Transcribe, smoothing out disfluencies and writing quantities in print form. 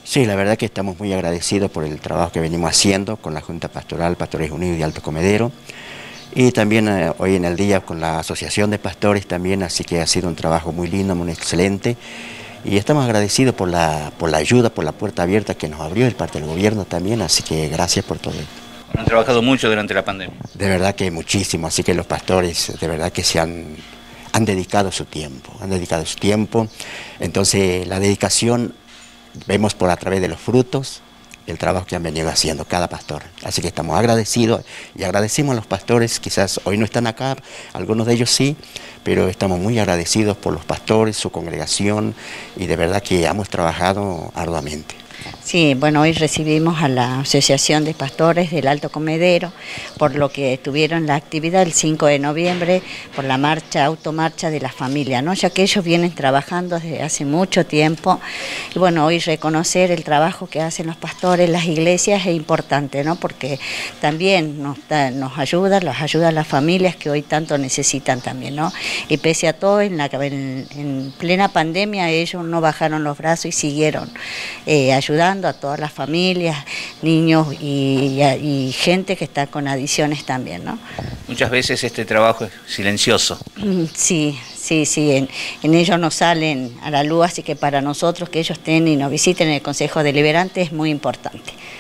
Sí, la verdad que estamos muy agradecidos por el trabajo que venimos haciendo con la Junta Pastoral, Pastores Unidos de Alto Comedero, y también hoy en el día con la Asociación de Pastores también, así que ha sido un trabajo muy lindo, muy excelente, y estamos agradecidos por la ayuda, por la puerta abierta que nos abrió de parte del gobierno también, así que gracias por todo. Han trabajado mucho durante la pandemia. De verdad que muchísimo, así que los pastores de verdad que han dedicado su tiempo, entonces la dedicación vemos por a través de los frutos el trabajo que han venido haciendo cada pastor. Así que estamos agradecidos y agradecemos a los pastores, quizás hoy no están acá, algunos de ellos sí, pero estamos muy agradecidos por los pastores, su congregación, y de verdad que hemos trabajado arduamente. Sí, bueno, hoy recibimos a la Asociación de Pastores del Alto Comedero, por lo que tuvieron la actividad el 5 de noviembre, por la automarcha de la familia, ¿no? Ya que ellos vienen trabajando desde hace mucho tiempo, y bueno, hoy reconocer el trabajo que hacen los pastores, las iglesias, es importante, ¿no? Porque también los ayuda a las familias que hoy tanto necesitan también, ¿no? Y pese a todo, en plena pandemia ellos no bajaron los brazos y siguieron ayudando a todas las familias, niños y gente que está con adicciones también, ¿no? Muchas veces este trabajo es silencioso. Sí, en ellos no salen a la luz, así que para nosotros que ellos estén y nos visiten en el Consejo Deliberante es muy importante.